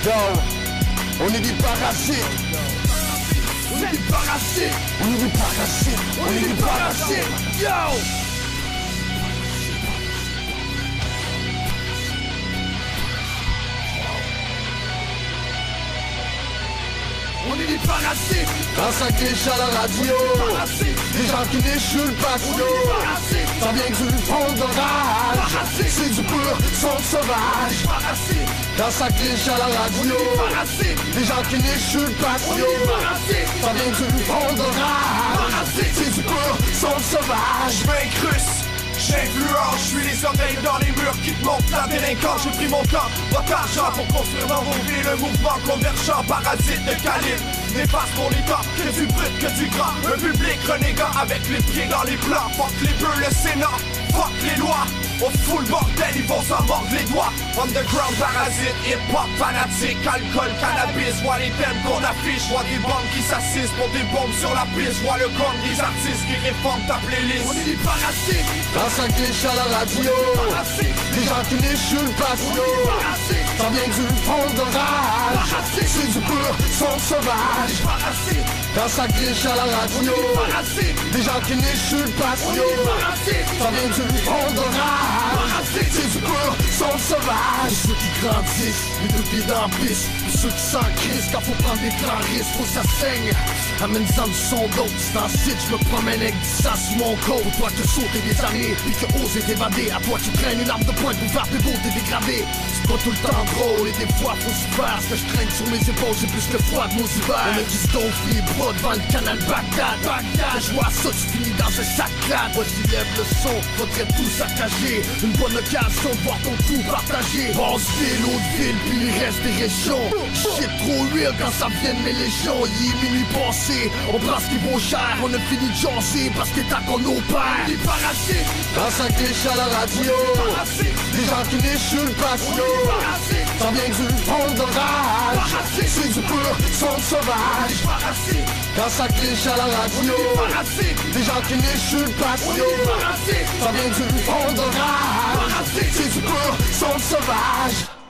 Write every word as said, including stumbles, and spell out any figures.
Yo, on est des parasites. On est des parasites. On est des parasites. On est des parasites. Yo. On est des parasites. Un sac cliché à la radio. Des gens qui déchulent le patio. Tant bien que du fond de rage. C'est du pur son sauvage. Dans sa cliché à la radio. Des gens qui déchulent le patio. Tant bien que du fond de rage. C'est du pur son sauvage. J'm'incruste. J'influence, je suis les oreilles dans les murs qui te montrent la délinquance. J'ai pris mon temps, votre argent pour construire dans vos vies le mouvement convergent, parasite de calibre. Néfaste pour les temps, que du brut, que du gras. Un public renégat avec les pieds dans les plats. Fuck les bœufs, le Sénat, fuck les lois. On fout le bordel, ils vont s'en mordre les doigts. Underground parasite, hip-hop fanatique, alcool, cannabis. Vois les thèmes qu'on affiche, vois des bandes qui s'assistent pour des bombes sur la piste. Vois le gang des artistes qui réforment ta playlist. On est des parasites. Dans sa cliché à la radio. Des gens qui déchulent le patio. Tant bien que du fond de rage. C'est du pur son sauvage. Dans sa cliché à la radio. Des gens qui déchulent le patio. Tant bien que du fond de rage. C'est du pur son sauvage. Pour ceux qui grandissent, les deux pieds dans la piste. Pour ceux qui s'en crissent, quand faut prendre des grands risques, faut que ça saigne. Amène-en du son d'autres, c'est dans le site, je me promène avec du sang sur mon code. Toi que sauter des années, puis que oser t'évader. À toi qui traîne une arme de pointe pour faire tes beaux t'es dégradé. C'est pas tout le temps drôle, et des fois faut se faire. Ce que je traîne sur mes épaules, j'ai plus de froid de nos hivers. On a du stone free, bras devant le canal Bagdad. Bagdad, je vois ça, tu finis dans un sac crade. Vas-y, lève le son, faudrait tout saccager. Une bonne occasion de voir ton coup partagé. Basse ville, haute ville, puis les restes des régions. Shit trop real quand ça vient de mes légions. Il est minuit passé, on prend ce qui vaut cher. On a fini de jaser parce que t'as qu'on opère. Les parasites, dans sa cliché à la radio. Des gens qui déchulent le patio. Tant bien que du fond de rage. C'est du pur son sauvage. Dans sa cliché à la radio. Des gens qui déchulent le patio. Tant bien que du fond de rage. C'est du pur son sauvage.